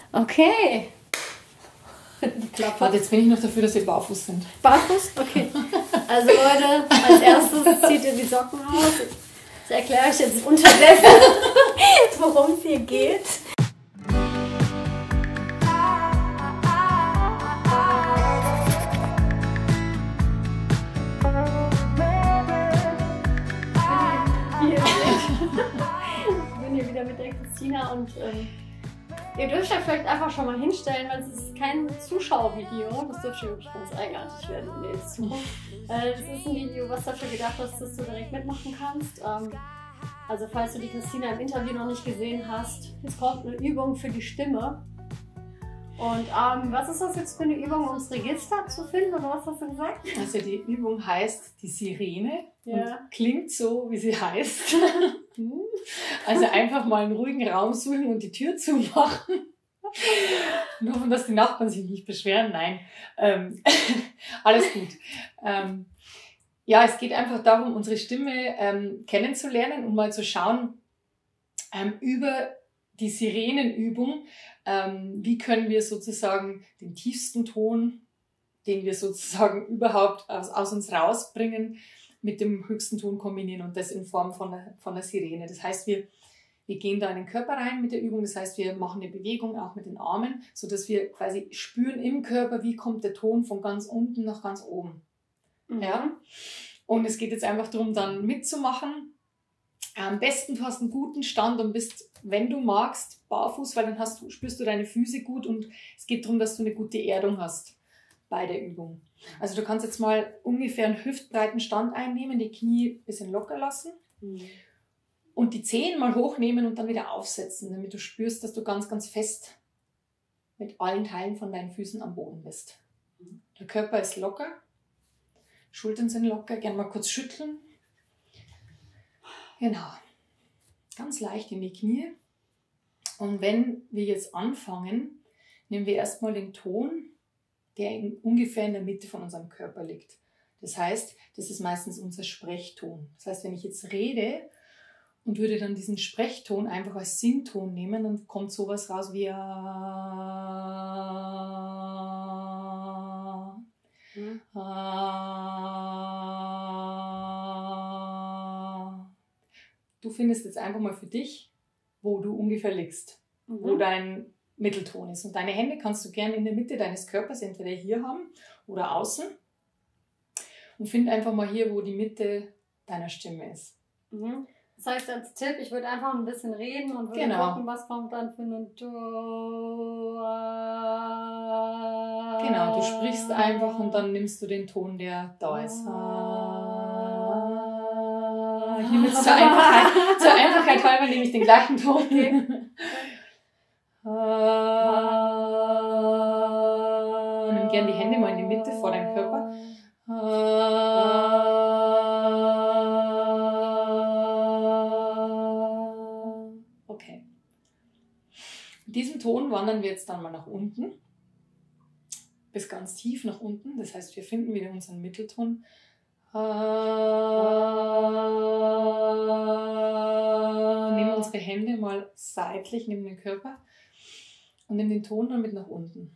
Okay. Warte, jetzt bin ich noch dafür, dass wir barfuß sind. Barfuß? Okay. Also Leute, als erstes zieht ihr die Socken aus. Ich erkläre euch jetzt unterdessen, worum es hier geht. Ich bin hier wieder mit der Christina und ihr dürft euch vielleicht einfach schon mal hinstellen, weil es ist kein Zuschauervideo. Das dürfte wirklich ganz eigenartig werden in der Zukunft. Das ist ein Video, was dafür gedacht ist, dass du direkt mitmachen kannst. Also falls du die Christina im Interview noch nicht gesehen hast, es kommt eine Übung für die Stimme. Und was ist das jetzt für eine Übung, um das Register zu finden, oder was hast du gesagt? Also die Übung heißt die Sirene und Ja. klingt so, wie sie heißt. Also einfach mal einen ruhigen Raum suchen und die Tür zumachen. Und hoffen, dass die Nachbarn sich nicht beschweren. Nein, alles gut. Ja, es geht einfach darum, unsere Stimme kennenzulernen und mal zu schauen über die Sirenenübung, wie können wir sozusagen den tiefsten Ton, den wir sozusagen überhaupt aus uns rausbringen, mit dem höchsten Ton kombinieren und das in Form von der Sirene. Das heißt, wir gehen da in den Körper rein mit der Übung, das heißt, wir machen eine Bewegung auch mit den Armen, sodass wir quasi spüren im Körper, wie kommt der Ton von ganz unten nach ganz oben. Mhm. Ja? Und es geht jetzt einfach darum, dann mitzumachen. Am besten du hast einen guten Stand und bist, wenn du magst, barfuß, weil dann spürst du deine Füße gut und es geht darum, dass du eine gute Erdung hast bei der Übung. Also du kannst jetzt mal ungefähr einen hüftbreiten Stand einnehmen, die Knie ein bisschen locker lassen und die Zehen mal hochnehmen und dann wieder aufsetzen, damit du spürst, dass du ganz, ganz fest mit allen Teilen von deinen Füßen am Boden bist. Der Körper ist locker, Schultern sind locker, gerne mal kurz schütteln. Genau, ganz leicht in die Knie. Und wenn wir jetzt anfangen, nehmen wir erstmal den Ton, der ungefähr in der Mitte von unserem Körper liegt. Das heißt, das ist meistens unser Sprechton. Das heißt, wenn ich jetzt rede und würde dann diesen Sprechton einfach als Sington nehmen, dann kommt sowas raus wie Du findest jetzt einfach mal für dich, wo du ungefähr liegst, wo dein Mittelton ist. Und deine Hände kannst du gerne in der Mitte deines Körpers entweder hier haben oder außen. Und find einfach mal hier, wo die Mitte deiner Stimme ist. Das heißt, als Tipp, ich würde einfach ein bisschen reden und würde gucken, was kommt dann für einen Ton. Genau, du sprichst einfach und dann nimmst du den Ton, der da ist. Ich nehme jetzt zur Einfachheit halber nehme ich den gleichen Ton. Okay. Nimm gerne die Hände mal in die Mitte vor deinem Körper. Okay. Mit diesem Ton wandern wir jetzt dann mal nach unten. Bis ganz tief nach unten. Das heißt, wir finden wieder unseren Mittelton. Nehmen unsere Hände mal seitlich neben den Körper und nehmen den Ton dann mit nach unten.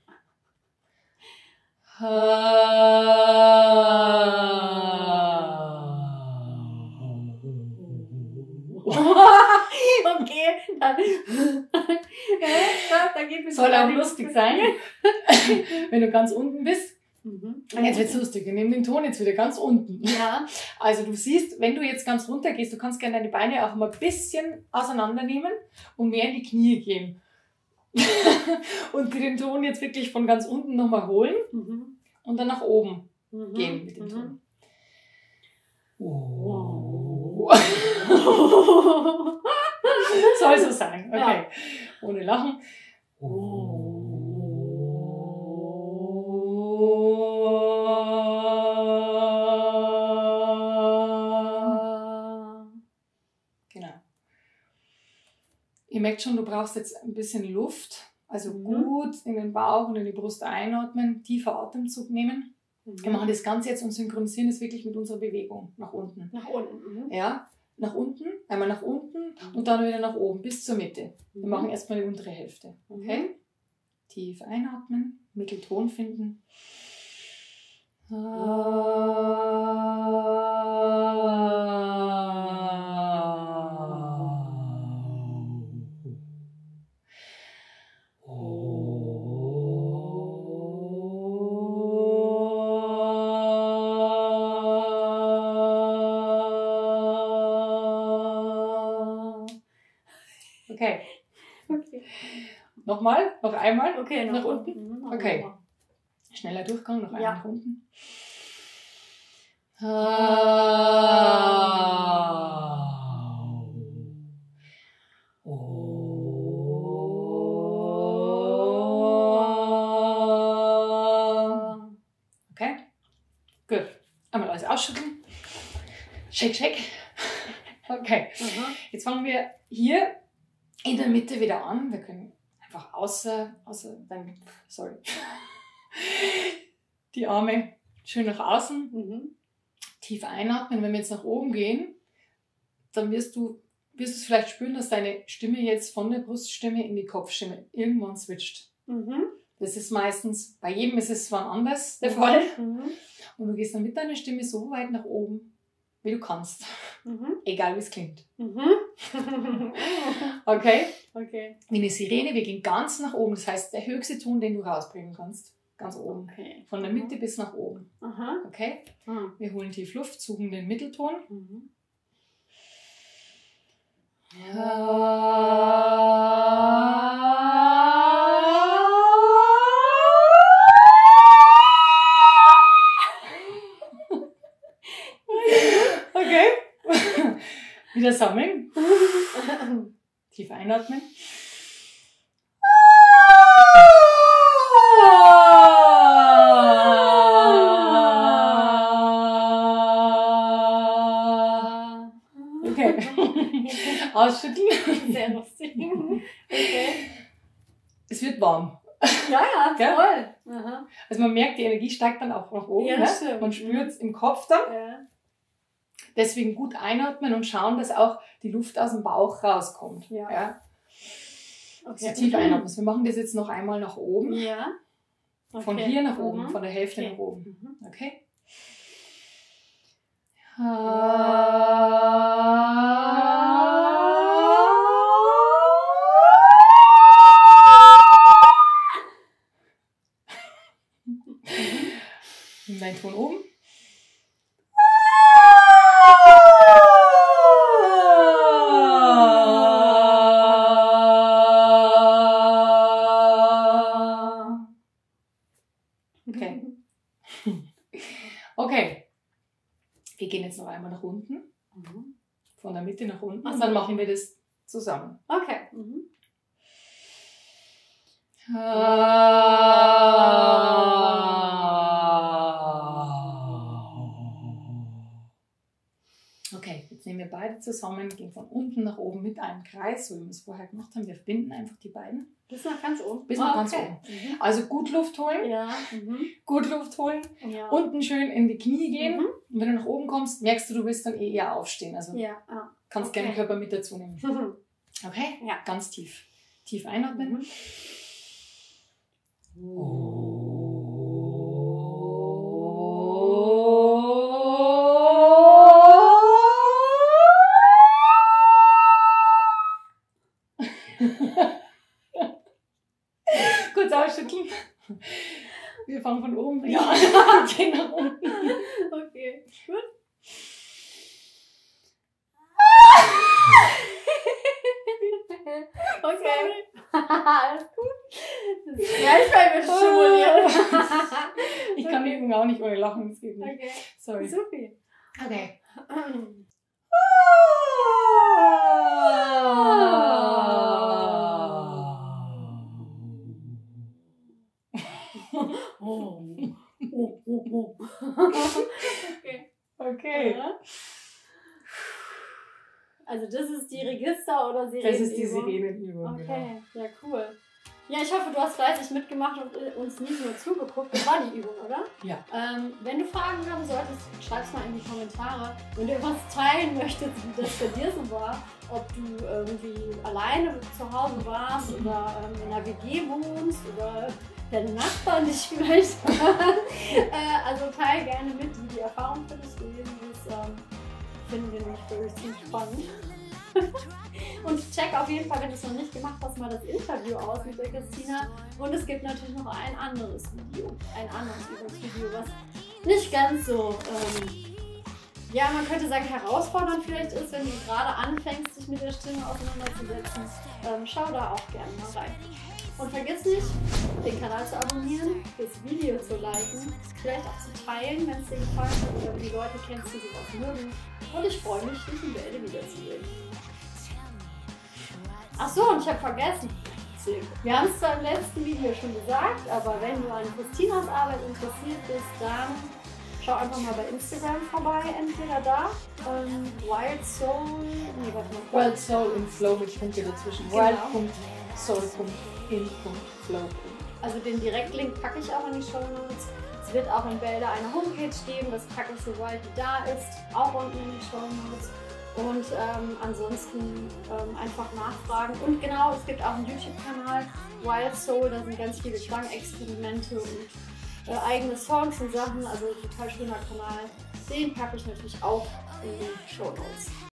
Okay, da geht es. Soll auch lustig sein, wenn du ganz unten bist. Jetzt wird's lustig, wir nehmen den Ton jetzt wieder ganz unten. Ja. Also du siehst, wenn du jetzt ganz runter gehst, du kannst gerne deine Beine auch mal ein bisschen auseinander nehmen und mehr in die Knie gehen. Und den Ton jetzt wirklich von ganz unten nochmal holen und dann nach oben gehen mit dem Ton. Soll so sein, okay. Ja. Ohne Lachen. Genau. Ihr merkt schon, du brauchst jetzt ein bisschen Luft. Also gut in den Bauch und in die Brust einatmen, tiefer Atemzug nehmen. Wir machen das Ganze jetzt und synchronisieren es wirklich mit unserer Bewegung nach unten. Nach unten. Ja, nach unten, einmal nach unten und dann wieder nach oben bis zur Mitte. Wir machen erstmal die untere Hälfte. Okay? Tief einatmen, Mittelton finden. Okay. Okay. Nochmal, noch einmal. Okay, nach unten. Mhm, Okay. Schneller Durchgang, noch einmal Ja. nach unten. Okay, gut. Einmal alles ausschütteln. Shake, shake. Okay, jetzt fangen wir hier in der Mitte wieder an. Wir können einfach die Arme schön nach außen. Tief einatmen. Wenn wir jetzt nach oben gehen, dann wirst du es vielleicht spüren, dass deine Stimme jetzt von der Bruststimme in die Kopfstimme irgendwann switcht. Das ist meistens, bei jedem ist es wann anders der Fall. Und du gehst dann mit deiner Stimme so weit nach oben, wie du kannst. Egal wie es klingt. Okay? Okay. Wie eine Sirene, wir gehen ganz nach oben. Das heißt, der höchste Ton, den du rausbringen kannst. Ganz oben. Okay. Von der Mitte bis nach oben. Aha. Okay? Wir holen tief Luft, suchen den Mittelton. Okay. Wieder sammeln. Tief einatmen. Okay. Ausschütteln. Sehr lustig. Okay. Es wird warm. Ja, Gell? voll. Aha. Also man merkt, die Energie steigt dann auch nach oben. Ja, Ne? das stimmt. Man spürt es im Kopf dann. Ja. Deswegen gut einatmen und schauen, dass auch die Luft aus dem Bauch rauskommt. Ja. Ja? Okay. So tief einatmen. Wir machen das jetzt noch einmal nach oben. Ja. Okay. Von hier nach oben, Mhm. von der Hälfte Okay. nach oben. Okay? Nimm deinen Ton oben. Okay. Okay. Wir gehen jetzt noch einmal nach unten. Von der Mitte nach unten. Ach Und so. dann machen wir das zusammen. Okay. Okay, jetzt nehmen wir beide zusammen, gehen von unten nach oben mit einem Kreis, so wie wir es vorher gemacht haben. Wir verbinden einfach die beiden. Bis nach ganz oben. Bis nach ganz oben. Also gut Luft holen, Ja. gut Luft holen, Ja. unten schön in die Knie gehen. Mhm. Und wenn du nach oben kommst, merkst du, du willst dann eher aufstehen. Also Ja. Ah. kannst Okay. gerne den Körper mit dazu nehmen. Okay? Ja. Ganz tief. Tief einatmen. Kurz ausschütteln. Wir fangen von oben wieder an. Gehen nach unten. Okay. Gut. Okay. Alles gut. Ja, ich will mich stimulieren. Ich kann die Übung auch nicht ohne Lachen, das geht nicht. Okay. Sorry. Super. Okay. Okay. Okay. Also das ist die Register- oder Sirenenübung? Das ist die Sirenenübung. Genau. Okay, ja cool. Ja, ich hoffe, du hast fleißig mitgemacht und uns nicht nur zugeguckt. Das war die Übung, oder? Ja. Wenn du Fragen haben solltest, schreib es mal in die Kommentare. Wenn du etwas teilen möchtest, wie das bei dir so war, ob du irgendwie alleine zu Hause warst oder in einer WG wohnst oder deine Nachbarn dich vielleicht also teil gerne mit, wie die Erfahrung für dich gewesen ist. Finden wir nämlich wirklich ziemlich spannend. Und check auf jeden Fall, wenn du es noch nicht gemacht hast, mal das Interview aus mit der Christina. Und es gibt natürlich noch ein anderes Video, ein anderes Übungsvideo, was nicht ganz so, ja, man könnte sagen, herausfordernd vielleicht ist, wenn du gerade anfängst, dich mit der Stimme auseinanderzusetzen. Schau da auch gerne mal rein. Und vergiss nicht, den Kanal zu abonnieren, das Video zu liken, vielleicht auch zu teilen, wenn es dir gefallen hat oder wenn du Leute kennst, die sowas mögen. Und ich freue mich, dich in Bälde wiederzusehen. Achso, und ich habe vergessen. Wir haben es zwar im letzten Video schon gesagt, aber wenn du an Christinas Arbeit interessiert bist, dann schau einfach mal bei Instagram vorbei, entweder da, Wild Soul, nee, warte mal. Wild Soul in Flow mit Punkte dazwischen. Genau. Wild.soul.in.flow. Also den Direktlink packe ich auch in die Shownotes. Es wird auch in Bälde eine Homepage geben, das packe ich sobald die da ist, auch unten in die Shownotes. Und ansonsten einfach nachfragen. Und genau, es gibt auch einen YouTube-Kanal, Wild Soul, da sind ganz viele Klangexperimente und eigene Songs und Sachen, also total schöner Kanal. Den packe ich natürlich auch in die Shownotes.